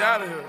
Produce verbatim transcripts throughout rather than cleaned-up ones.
get out of here.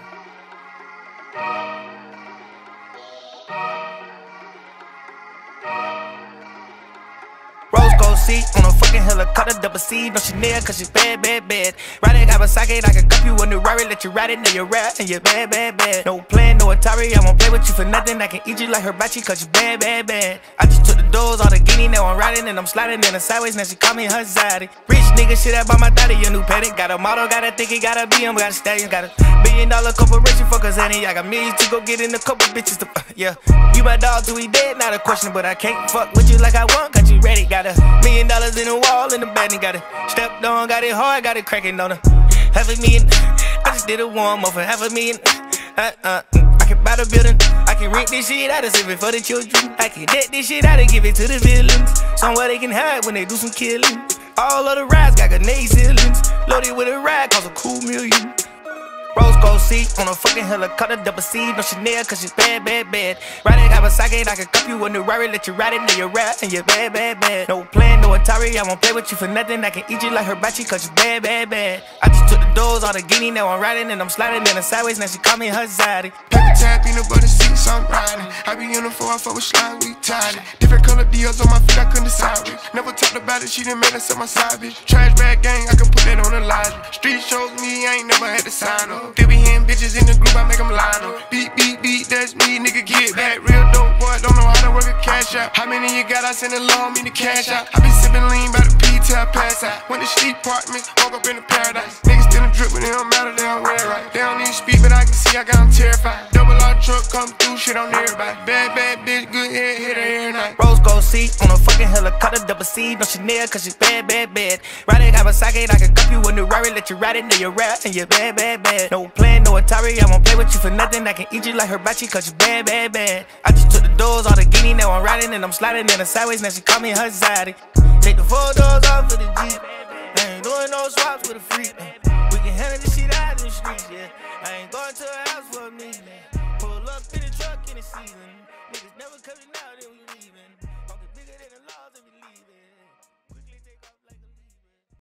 Rose gold seat on a fucking helicopter, double C, no Chanel, cause you bad, bad, bad. Riding Kawasaki, I can cup you a new Rari, let you ride it, now you're rap, and you're bad, bad, bad. No plan, no Atari, I won't play with you for nothing, I can eat you like hibachi, cause you bad, bad, bad. I just took the doors, all the guinea, now I'm riding, and I'm sliding in the sideways, now she call me her zaddy. Rich nigga, shit, I bought my daddy, a new paddock. Got a model, got a think he got a B M, got a stallion, got a billion dollar corporation, fuck us, honey. I got millions to go get in a couple bitches to, uh, yeah. You my dog till we dead, not a question, but I can't fuck with you like I want, cause you ready, got a million dollars in the wall in the bed, and got it stepped on, got it hard, got it cracking on her. Half a million, I just did a warm up for half a million. Uh, uh, I can buy the building, I can rent this shit out and save it for the children. I can debt this shit out and give it to the villains, somewhere they can hide when they do some killing. All of the rides got grenade ceilings, loaded with a ride, cost a cool million. Rose gold seat on a fucking helicopter, double C, no Chanel, cause she's bad, bad, bad. Riding Kawasaki, I can cup you a new Rari, let you ride it, now you're rap, and you're bad, bad, bad. No plan, no Atari, I won't play with you for nothing, I can eat you like hibachi, cause you bad, bad, bad. I just took the doors, all the guinea, now I'm riding, and I'm sliding in the sideways, now she call me her zaddy. Paper tap, peanut butter seats, I'm riding. I be in the four, I fuck with slime, we tied it. Different color deals on my feet, I couldn't decide it. Never talked about it, she done made us up my side, bitch. Trash bag gang, I can put that on the line. Street shows me, I ain't never had to sign up. They be hearing bitches in the group, I make them line up. Beat, beat, beat, that's me, nigga, get back. Real dope boy, don't know how to work a cash out. How many you got, I send a loan, me the cash out. I be sipping lean by the P till I pass out. Went to sleep apartments, woke up in the paradise. Niggas still a drip, but it don't matter, they don't wear it right. They don't even speak, but I can see I got them terrified. Double R truck, come through, shit on everybody. Bad, bad bitch, good head, hit her every night. Rose gold seat on a fucking helicopter, double C, no Chanel, cause she's bad, bad, bad. Riding Kawasaki, I can cup you a new Rari, let you ride it, now you're rap, and you're bad, bad, bad. No plan, no Atari, I won't play with you for nothing, I can eat you like hibachi, cause you bad, bad, bad. I just took the doors, all the guinea, now I'm riding, and I'm sliding in the sideways, now she call me her zaddy. Take the four doors off of the Jeep, I ain't doing no swaps with a freak. We can handle this shit out in the streets, yeah. I ain't going to a house for a minute. Pull up in the truck in the season. Niggas never coming out.